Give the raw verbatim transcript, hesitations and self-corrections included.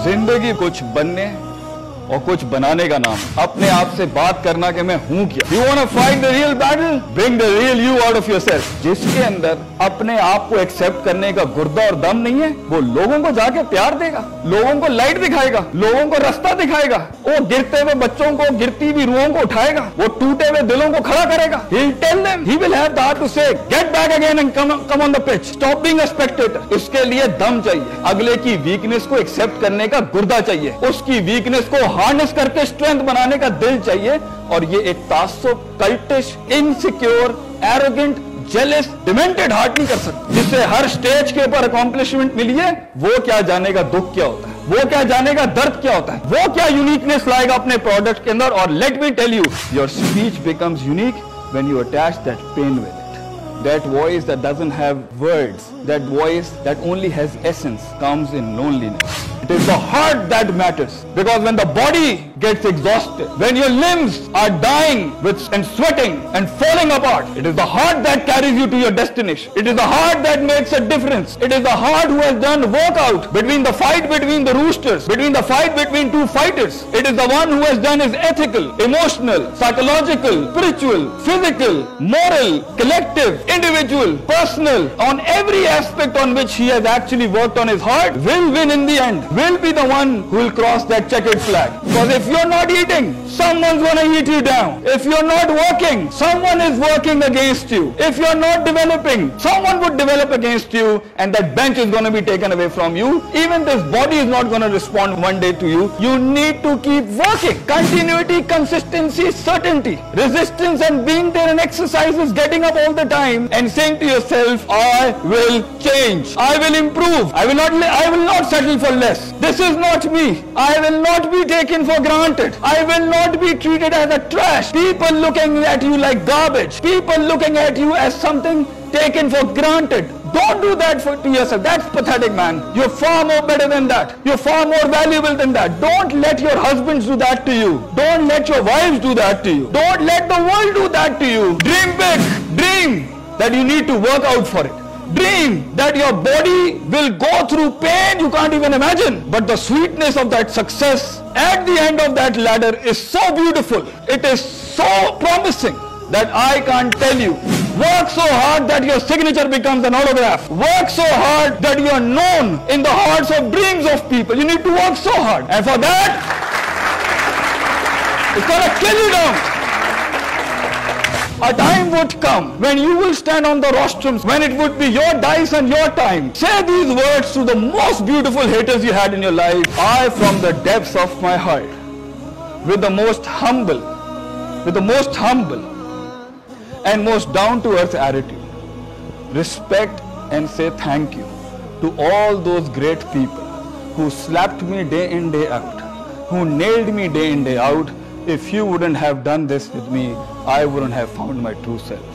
जिंदगी कुछ बनने और कुछ बनाने का नाम, अपने आप से बात करना कि मैं हूं क्या। You wanna fight the real battle? Bring the real you out of yourself. जिसके अंदर अपने आप को एक्सेप्ट करने का गुर्दा और दम नहीं है, वो लोगों को जाके प्यार देगा, लोगों को लाइट दिखाएगा, लोगों को रास्ता दिखाएगा, वो गिरते हुए बच्चों को, गिरती हुई रूहों को उठाएगा, वो टूटे हुए दिलों को खड़ा करेगा। He'll tell them, he will have the heart to say, get back again and come, come on the pitch. Stop being a spectator. इसके लिए दम चाहिए, अगले की वीकनेस को एक्सेप्ट करने का गुर्दा चाहिए, उसकी वीकनेस को हार्नेस करके स्ट्रेंथ बनाने का दिल चाहिए। और ये एक तासुब, cultish, insecure, arrogant, jealous, demented heart नहीं कर सकता। जिससे हर स्टेज के ऊपर अकॉम्प्लिशमेंट मिली है, वो क्या जानेगा दुख क्या होता है, वो क्या जानेगा दर्द क्या होता है, वो क्या यूनिकनेस लाएगा अपने प्रोडक्ट के अंदर। और let me tell you, your speech becomes unique when you attach that pain with it. That voice that doesn't have words, that voice that only has essence, comes in loneliness. It is the heart that matters, because when the body gets exhausted, when your limbs are dying with and sweating and falling apart, it is the heart that carries you to your destination. It is the heart that makes a difference. It is the heart who has done workout between the fight between the roosters, between the fight between two fighters. It is the one who has done his ethical, emotional, psychological, spiritual, physical, moral, collective, individual, personal, on every aspect on which he has actually worked on his heart, will win in the end, will be the one who will cross that checkered flag. Because if you're not eating, someone's going to eat you down. If you're not working, someone is working against you. If you're not developing, someone would develop against you, and that bench is going to be taken away from you. Even this body is not going to respond one day to you. You need to keep working. Continuity, consistency, certainty, resistance, and being there in exercises, getting up all the time and saying to yourself, I will change, I will improve, I will not I will not settle for less. This is not me. I will not be taken for granted. I will not be treated as a trash. People looking at you like garbage. People looking at you as something taken for granted. Don't do that for, to yourself. That's pathetic, man. You're far more better than that. You're far more valuable than that. Don't let your husbands do that to you. Don't let your wives do that to you. Don't let the world do that to you. Dream big. Dream that you need to work out for it. Dream that your body will go through pain you can't even imagine. But the sweetness of that success at the end of that ladder is so beautiful. It is so promising that I can't tell you. Work so hard that your signature becomes an autograph. Work so hard that you are known in the hearts of dreams of people. You need to work so hard. And for that, it's going to kill you down. A time would come when you will stand on the rostrums, when it would be your dice and your time. Say these words to the most beautiful haters you had in your life. I, from the depths of my heart, with the most humble, with the most humble and most down-to-earth attitude, respect and say thank you to all those great people who slapped me day in, day out, who nailed me day in, day out. If you wouldn't have done this with me, I wouldn't have found my true self.